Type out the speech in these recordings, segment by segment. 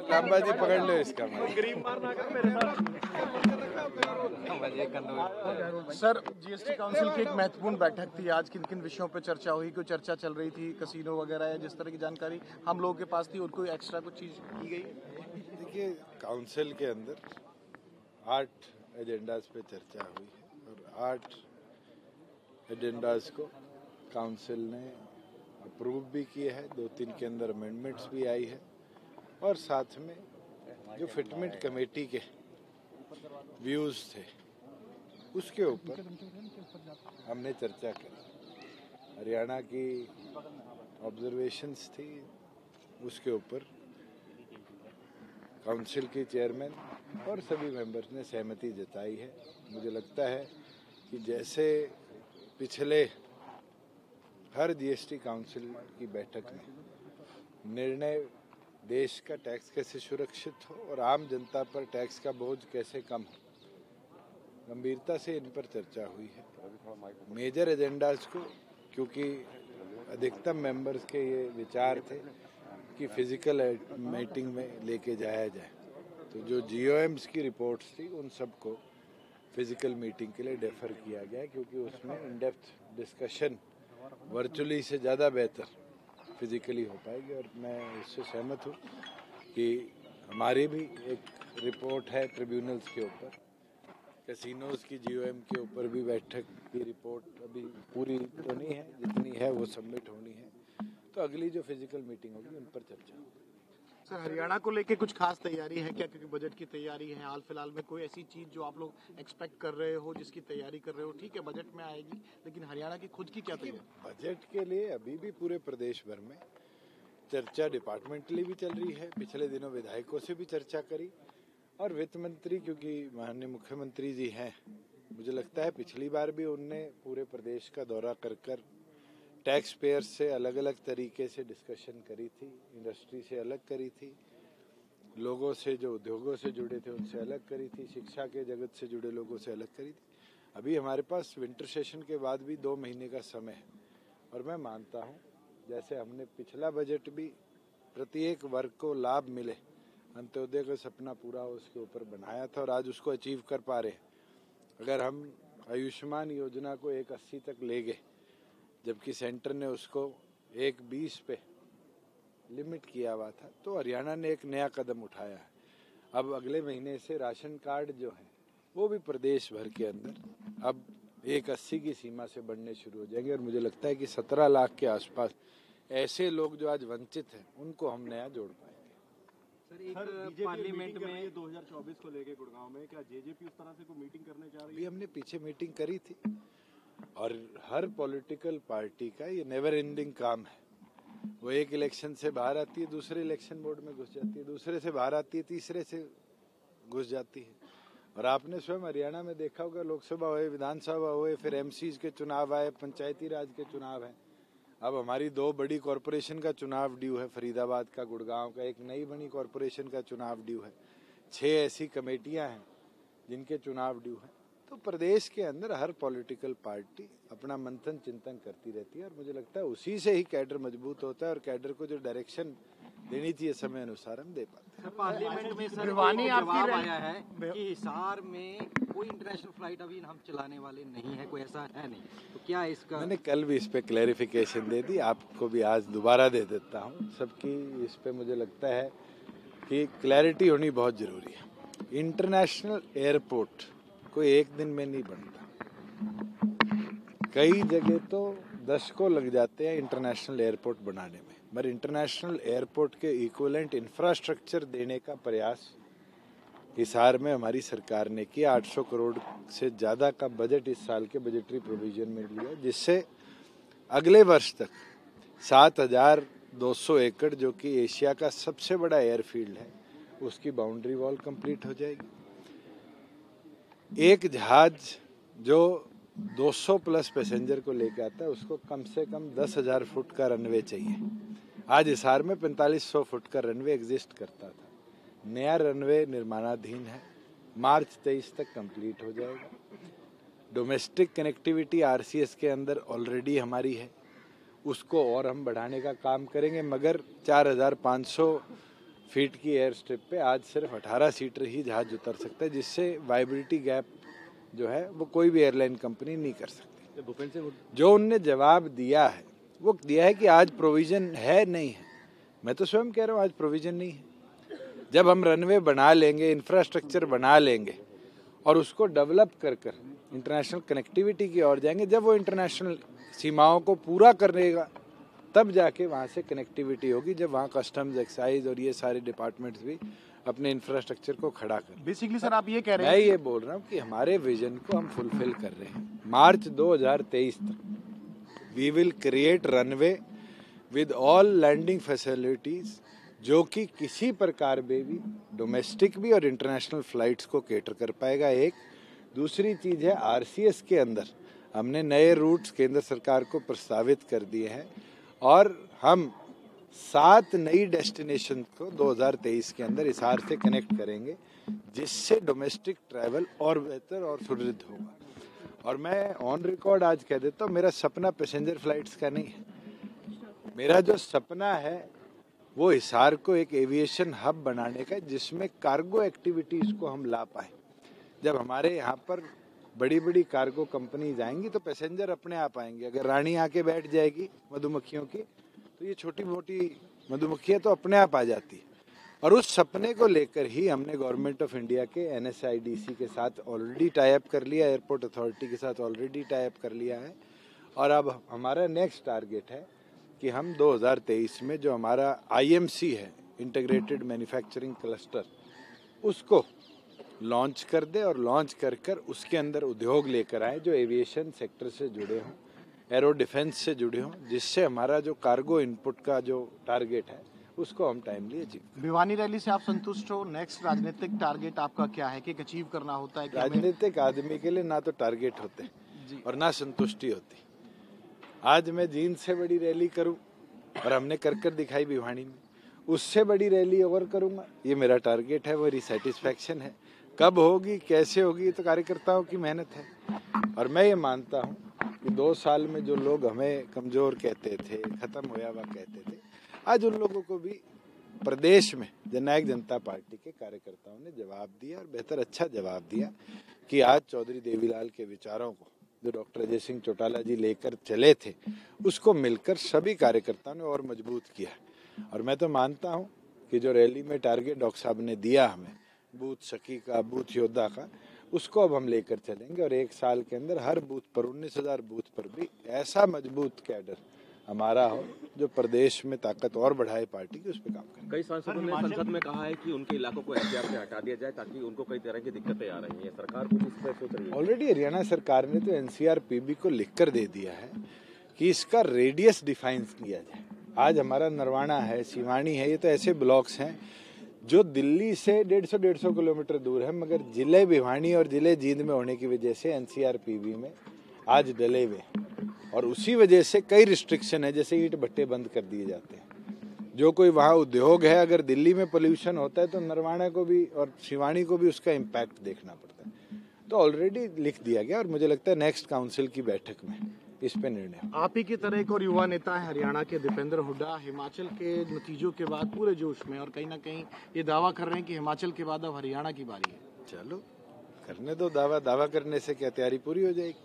लांबा जी पकड़ लो इसका। Sir, GST council की एक महत्वपूर्ण बैठक थी आज। किन किन विषयों पर चर्चा हुई? कोई चर्चा चल रही थी कसीनो वगैरह या जिस तरह की जानकारी हम लोगों के पास थी, और कोई एक्स्ट्रा कुछ चीज की गई? देखिए, काउंसिल के अंदर 8 एजेंडाज पे चर्चा हुई है और 8 एजेंडाज को काउंसिल ने अप्रूव भी किए हैं। 2-3 के अंदर अमेंडमेंट्स भी आई है और साथ में जो फिटमेंट कमेटी के व्यूज थे उसके ऊपर हमने चर्चा करी। हरियाणा की ऑब्जर्वेशंस थी, उसके ऊपर काउंसिल के चेयरमैन और सभी मेंबर्स ने सहमति जताई है। मुझे लगता है कि जैसे पिछले हर जीएसटी काउंसिल की बैठक में निर्णय देश का टैक्स कैसे सुरक्षित हो और आम जनता पर टैक्स का बोझ कैसे कम हो, गंभीरता से इन पर चर्चा हुई है। मेजर एजेंडाज को, क्योंकि अधिकतम मेंबर्स के ये विचार थे कि फिजिकल मीटिंग में लेके जाया जाए, तो जो जीओएम्स की रिपोर्ट्स थी उन सबको फिजिकल मीटिंग के लिए डेफर किया गया, क्योंकि उसमें इन डेप्थ डिस्कशन वर्चुअली से ज़्यादा बेहतर फिजिकली हो पाएगी। और मैं इससे सहमत हूँ कि हमारी भी एक रिपोर्ट है ट्रिब्यूनल्स के ऊपर, कैसीनोज की जीओएम के ऊपर भी बैठक की रिपोर्ट अभी पूरी तो नहीं है, जितनी है वो सबमिट होनी है, तो अगली जो फिजिकल मीटिंग होगी उन पर चर्चा होगी। सर, हरियाणा को लेके कुछ खास तैयारी है क्या? क्योंकि बजट की तैयारी है हाल फिलहाल में, कोई ऐसी चीज जो आप लोग एक्सपेक्ट कर रहे हो, जिसकी तैयारी कर रहे हो? ठीक है, बजट में आएगी, लेकिन हरियाणा की खुद की क्या तैयारी? बजट के लिए अभी भी पूरे प्रदेश भर में चर्चा डिपार्टमेंटली भी चल रही है। पिछले दिनों विधायकों से भी चर्चा करी और वित्त मंत्री, क्योंकि माननीय मुख्यमंत्री जी हैं, मुझे लगता है पिछली बार भी उनने पूरे प्रदेश का दौरा कर टैक्स पेयर्स से अलग अलग तरीके से डिस्कशन करी थी, इंडस्ट्री से अलग करी थी, लोगों से जो उद्योगों से जुड़े थे उनसे अलग करी थी, शिक्षा के जगत से जुड़े लोगों से अलग करी थी। अभी हमारे पास विंटर सेशन के बाद भी 2 महीने का समय है और मैं मानता हूँ जैसे हमने पिछला बजट भी प्रत्येक वर्ग को लाभ मिले, अंत्योदय का सपना पूरा हो, उसके ऊपर बनाया था और आज उसको अचीव कर पा रहे हैं। अगर हम आयुष्मान योजना को 180 तक ले गए, जबकि सेंटर ने उसको 120 पे लिमिट किया हुआ था, तो हरियाणा ने एक नया कदम उठाया है। अब अगले महीने से राशन कार्ड जो है वो भी प्रदेश भर के अंदर अब 180 की सीमा से बढ़ने शुरू हो जाएंगे और मुझे लगता है कि 17 लाख के आसपास ऐसे लोग जो आज वंचित हैं उनको हम नया जोड़ पाएंगे। सर, एक पार्लियामेंट में 2024 को लेके गुड़गांव में क्या जेजेपी उस तरह से कोई मीटिंग करने जा रही है? अभी हमने पीछे मीटिंग करी थी और हर पॉलिटिकल पार्टी का ये नेवर एंडिंग काम है। वो एक इलेक्शन से बाहर आती है, दूसरे इलेक्शन बोर्ड में घुस जाती है, दूसरे से बाहर आती है, तीसरे से घुस जाती है। और आपने स्वयं हरियाणा में देखा होगा, लोकसभा हुए, विधानसभा हुए, फिर एमसीज के चुनाव आए, पंचायती राज के चुनाव हैं। अब हमारी 2 बड़ी कॉरपोरेशन का चुनाव ड्यू है, फरीदाबाद का, गुड़गांव का, एक नई बनी कॉरपोरेशन का चुनाव ड्यू है, 6 ऐसी कमेटियां हैं जिनके चुनाव ड्यू हैं। तो प्रदेश के अंदर हर पॉलिटिकल पार्टी अपना मंथन चिंतन करती रहती है और मुझे लगता है उसी से ही कैडर मजबूत होता है और कैडर को जो डायरेक्शन देनी चाहिए समय अनुसार हम दे पाते हैं। पार्लियामेंट में सर जवाब आया है कि हिसार में कोई इंटरनेशनल फ्लाइट अभी हम चलाने वाले नहीं है, कोई ऐसा है नहीं, तो क्या इसका? मैंने कल भी इस पे क्लैरिफिकेशन दे दी, आपको भी आज दोबारा दे देता हूँ। सबकी इस पे मुझे लगता है कि क्लैरिटी होनी बहुत जरूरी है। इंटरनेशनल एयरपोर्ट कोई एक दिन में नहीं बनता, कई जगह तो दशकों लग जाते हैं इंटरनेशनल एयरपोर्ट बनाने में, मगर इंटरनेशनल एयरपोर्ट के इक्विवेलेंट इंफ्रास्ट्रक्चर देने का प्रयास हिसार में हमारी सरकार ने किया। 800 करोड़ से ज़्यादा का बजट इस साल के बजटरी प्रोविजन में लिया, जिससे अगले वर्ष तक 7,200 एकड़, जो कि एशिया का सबसे बड़ा एयरफील्ड है, उसकी बाउंड्री वॉल कंप्लीट हो जाएगी। एक जहाज जो 200 प्लस पैसेंजर को लेकर आता है उसको कम से कम 10,000 फुट का रनवे चाहिए। आज हिसार में 4500 फुट का रनवे एग्जिस्ट करता था, नया रनवे निर्माणाधीन है, मार्च 23 तक कंप्लीट हो जाएगा। डोमेस्टिक कनेक्टिविटी आरसीएस के अंदर ऑलरेडी हमारी है, उसको और हम बढ़ाने का काम करेंगे, मगर 4,500 फीट की एयर स्ट्रिप पे आज सिर्फ 18 सीटर ही जहाज उतर सकता है, जिससे वाइबिलिटी गैप जो है वो कोई भी एयरलाइन कंपनी नहीं कर सकती। जो उनने जवाब दिया है वो दिया है कि आज प्रोविजन है नहीं है। मैं तो स्वयं कह रहा हूँ आज प्रोविजन नहीं है। जब हम रनवे बना लेंगे, इंफ्रास्ट्रक्चर बना लेंगे और उसको डेवलप कर इंटरनेशनल कनेक्टिविटी की ओर जाएंगे, जब वो इंटरनेशनल सीमाओं को पूरा करेगा तब जाके वहाँ से कनेक्टिविटी होगी, जब वहाँ कस्टम्स, एक्साइज और ये सारे डिपार्टमेंट्स भी अपने इंफ्रास्ट्रक्चर को खड़ा कर। बेसिकली सर आप ये कह रहे हैं, मैं ये बोल रहा हूँ कि हमारे विजन को हम फुलफिल कर रहे हैं। मार्च 2023 तक we will create runway with all landing facilities, जो कि किसी प्रकार में भी डोमेस्टिक भी और इंटरनेशनल फ्लाइट्स को केटर कर पाएगा। एक दूसरी चीज है, आरसीएस के अंदर हमने नए रूट्स केंद्र सरकार को प्रस्तावित कर दिए हैं और हम 7 नई डेस्टिनेशन को 2023 के अंदर हिसार से कनेक्ट करेंगे, जिससे डोमेस्टिक ट्रैवल और बेहतर और सुदृढ़ होगा। और मैं ऑन रिकॉर्ड आज कह देता हूँ, मेरा सपना पैसेंजर फ्लाइट्स का नहीं है। मेरा जो सपना है वो हिसार को एक एविएशन हब बनाने का है, जिसमें कार्गो एक्टिविटीज को हम ला पाए। जब हमारे यहाँ पर बड़ी बड़ी कार्गो कंपनीज आएंगी तो पैसेंजर अपने आप आएंगे। अगर रानी आके बैठ जाएगी मधुमक्खियों की, तो ये छोटी मोटी मधुमक्खियाँ तो अपने आप आ जाती है। और उस सपने को लेकर ही हमने गवर्नमेंट ऑफ इंडिया के NSIDC के साथ ऑलरेडी टाई अप कर लिया, एयरपोर्ट अथॉरिटी के साथ ऑलरेडी टाई अप कर लिया है। और अब हमारा नेक्स्ट टारगेट है कि हम 2023 में जो हमारा IMC है, इंटीग्रेटेड मैन्युफैक्चरिंग क्लस्टर, उसको लॉन्च कर दे और लॉन्च कर उसके अंदर उद्योग लेकर आए जो एविएशन सेक्टर से जुड़े हों, एरो डिफेंस से जुड़े हों, जिससे हमारा जो कार्गो इनपुट का जो टारगेट है उसको हम टाइमली अचीव। भिवानी रैली से आप संतुष्ट हो? नेक्स्ट राजनीतिक टारगेट आपका क्या है कि अचीव करना होता है? राजनीतिक आदमी के लिए ना तो टारगेट होते और ना संतुष्टि होती। आज मैं जींद से बड़ी रैली करूं और हमने कर दिखाई भिवानी में, उससे बड़ी रैली और करूंगा, ये मेरा टारगेट है, मेरी सेटिस्फैक्शन है। कब होगी, कैसे होगी, ये तो कार्यकर्ताओं की मेहनत है। और मैं ये मानता हूँ कि 2 साल में जो लोग हमें कमजोर कहते थे, खत्म होया हुआ कहते थे, आज उन लोगों को भी प्रदेश में जननायक जनता पार्टी के कार्यकर्ताओं ने जवाब दिया और बेहतर अच्छा जवाब दिया कि आज चौधरी देवीलाल के विचारों को जो डॉक्टर अजय सिंह चौटाला जी लेकर चले थे, उसको मिलकर सभी कार्यकर्ताओं ने और मजबूत किया। और मैं तो मानता हूं कि जो रैली में टारगेट डॉक्टर साहब ने दिया हमें, बूथ सखी का, बूथ योद्धा का, उसको अब हम लेकर चलेंगे और 1 साल के अंदर हर बूथ पर 19,000 बूथ पर भी ऐसा मजबूत कैडर हमारा हो जो प्रदेश में ताकत और बढ़ाए पार्टी की, उस पर काम करें। कई सांसदों ने संसद में कहा है कि उनके इलाकों को एनसीआर से हटा दिया जाए ताकि उनको कई तरह की दिक्कतें आ रही हैं। सरकार कुछ इस पर सोच रही है? ऑलरेडी हरियाणा सरकार ने तो NCRPB को लिखकर दे दिया है कि इसका रेडियस डिफाइन किया जाए। आज हमारा नरवाना है, सिवानी है, ये तो ऐसे ब्लॉक्स हैं जो दिल्ली से 150 किलोमीटर दूर है, मगर जिले भिवानी और जिले जींद में होने की वजह से NCRPB में आज डले हुए, और उसी वजह से कई रिस्ट्रिक्शन है, जैसे ईंट भट्टे बंद कर दिए जाते हैं। जो कोई वहाँ उद्योग है, अगर दिल्ली में पोल्यूशन होता है तो नरवाना को भी और शिवानी को भी उसका इम्पैक्ट देखना पड़ता है। तो ऑलरेडी लिख दिया गया और मुझे लगता है नेक्स्ट काउंसिल की बैठक में इस पे निर्णय। आप ही की तरह एक और युवा नेता है हरियाणा के दीपेंद्र हुड्डा, हिमाचल के नतीजों के बाद पूरे जोश में, और कहीं ना कहीं ये दावा कर रहे हैं कि हिमाचल के बाद अब हरियाणा की बारी है। चलो करने दो दावा करने से क्या तैयारी पूरी हो जाएगी।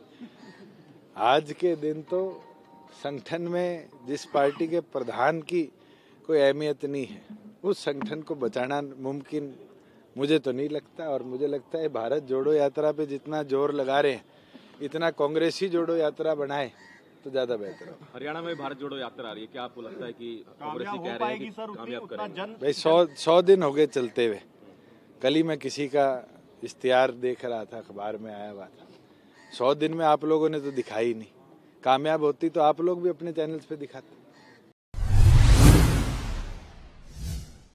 आज के दिन तो संगठन में जिस पार्टी के प्रधान की कोई अहमियत नहीं है, उस संगठन को बचाना मुमकिन मुझे तो नहीं लगता। और मुझे लगता है भारत जोड़ो यात्रा पे जितना जोर लगा रहे हैं, इतना कांग्रेसी जोड़ो यात्रा बनाए तो ज्यादा बेहतर हो। हरियाणा में भारत जोड़ो यात्रा आ रही है, क्या आपको लगता है कि कांग्रेसी कह रहे हैं कि कामयाब करेंगे? भाई 100 दिन हो गए चलते हुए। कल ही मैं किसी का इश्तिहार देख रहा था, अखबार में आया हुआ था। 100 दिन में आप लोगों ने तो दिखाई नहीं। कामयाब होती तो आप लोग भी अपने चैनल्स पे दिखाते।